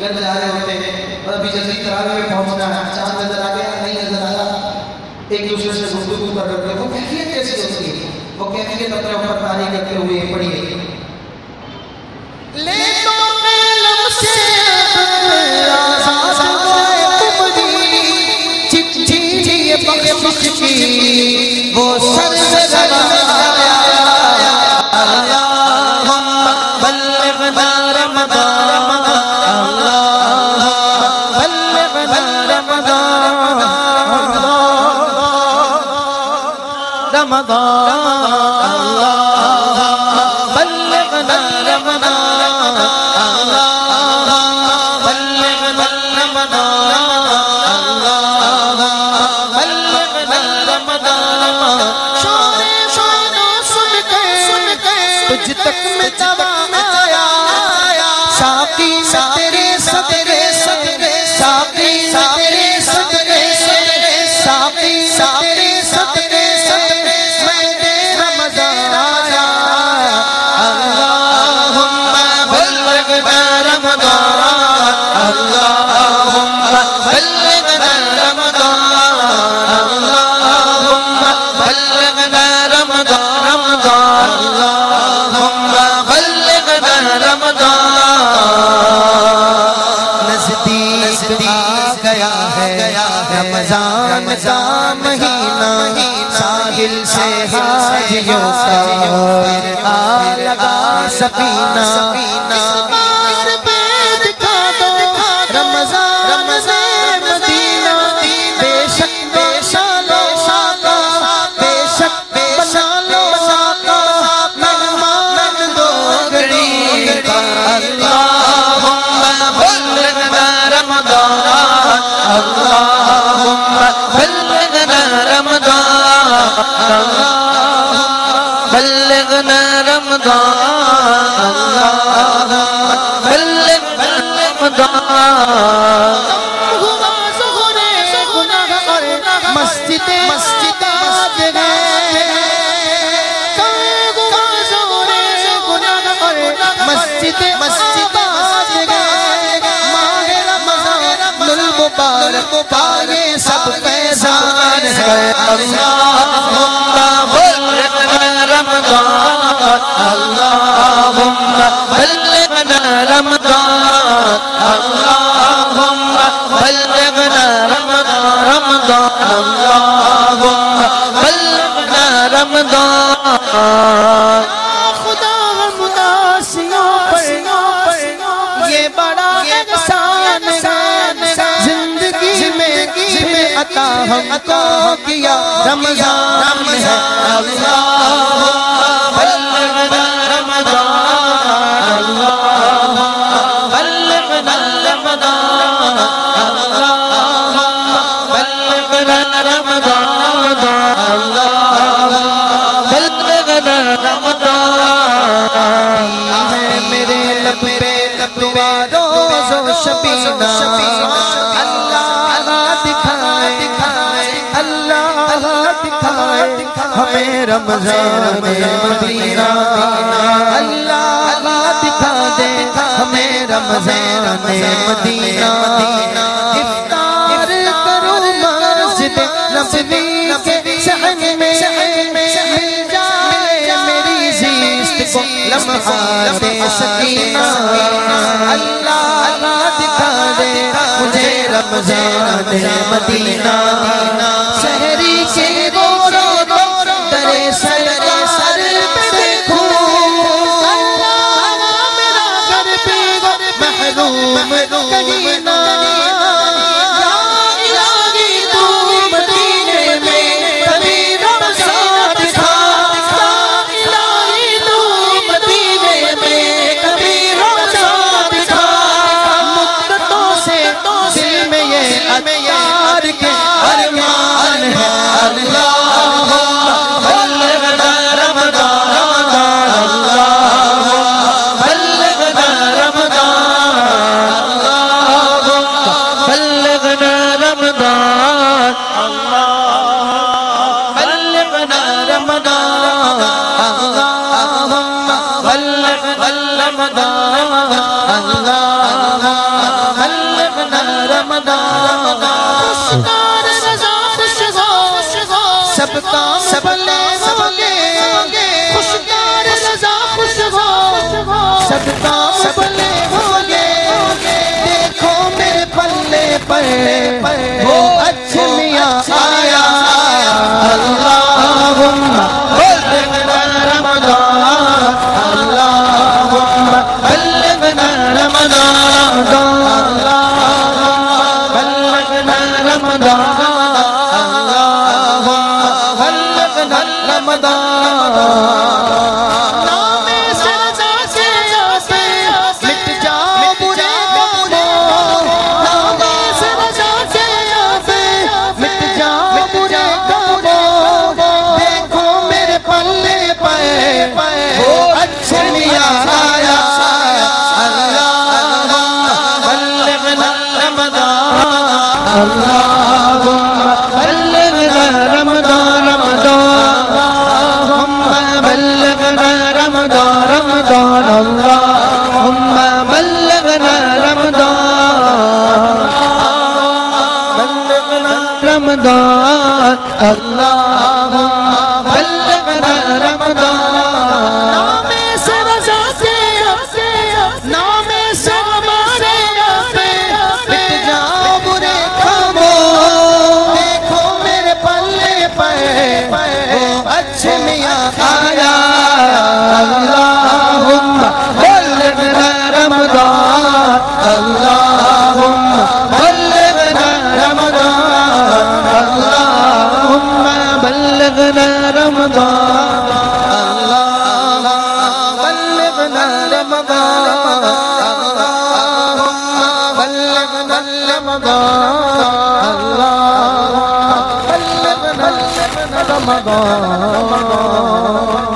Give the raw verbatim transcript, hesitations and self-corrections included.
لنگر بجا رہے ہوتے ہیں اور ابھی جلدی تراویح میں پہنچنا ہے، چاند نظر آ گیا نہیں نظر آیا، ایک دوسرے سے گفتگو کر رہے ہیں، وہ کیفیت کیسے ہوتی ہے؟ وہ کیفیت اپنے اوپر طاری کرتے ہوئے پڑھیے لے تو قلم سے آزاد ہوئے تمہاری چٹھی بخشش کی وہ سر سے آیا اللہم بلغنا رمضان اللہم بلغنا رمضان رمضان اللہم بلغنا رمضان اللہم بلغنا رمضان اللہم بلغنا رمضان شور شور سن کے تجھ تک میں دوا آیا ساقی میں تیرے صدقے ساقی میں تیرے صدقے ساقی میں تیرے صدقے میں تیرا مزہ آیا اللہم بلغنا رمضان اللہم بلغنا رمضان اللہم بلغنا رمضان اللہم بلغنا رمضان نزدیک آ گیا ہے رمضان کا مہینہ ساحل سے حاجیوں کا آ لگا سفینہ باہر پہ دکھا دو رمضان میں مدینہ بے شک بنا لو بے شک بنا لو مہمان دو گھڑی اللہم بلغنا رمضان اللہم بلغنا رمضان اللہم بلغنا رمضان اللہم بلغنا رمضان ہوا ظہر گناہ اور مسجد مسجد آج گئے ہوا ظہر گناہ اور مسجد مسجد آج گئے ماہ رمضان المبارک پائے سب فیضان ہے اللہم بلغنا رمضان اللہم بلغنا رمضان اللہم بلغنا رمضان اللہم بلغنا رمضان خدا ہم ناسیوں پر یہ بڑا احسان ہے زندگی میں عطا ہم کو کیا رمضان ہے اللہم بلغنا رمضان اللہم بلغنا رمضان اللہم بلغنا رمضان اللہم بلغنا رمضان ہے میرے لب پہ دعا روز و شبینہ اللہ دکھائے اللہ دکھائے ہمیں رمضان مدینہ اللہ دکھا دے ہمیں رمضان مدینہ افطار کرو مسجد نبوی کے صحن میں مل جائے میری زیست کو لمحات سکینہ اللہ دکھا دے مجھے رمضان مدینہ شہری کے رو رو درے سرکار پہ دیکھوں اللہ میرا گھر بھی محروم کہیں نہ خوشگوار رضا خوشگوار سب کام بھلے ہوں گے خوشگوار رضا خوشگوار سب کام بھلے ہوں گے دیکھو میرے پلے پر وہ اچھا میاں آیا اللہم بلغنا رمضان اللہم بلغنا رمضان اللہم بلغنا رمضان اللہم بلغنا رمضان نام سے رضا سے آسے مٹ جاؤ برے کاموں نام سے رضا سے آسے مٹ جاؤ برے کاموں دیکھو میرے پلے پر وہ اچھے میاں آیا اللہم بلغنا رمضان اللہم بلغنا رمضان رمضان بلغنا رمضان رمضان اللہم بلغنا رمضان بلغنا رمضان اللہم بلغنا رمضان نام سے رضا سے نام سے ہمارے آسے مٹ جاؤ برے کاموں دیکھو میرے پلے پر وہ اچھے میاں آیا اللہم بلغنا رمضان اللہم بلغنا رمضان اللہم بلغنا رمضان اللہم بلغنا رمضان اللہم بلغنا رمضان اللہم بلغنا رمضان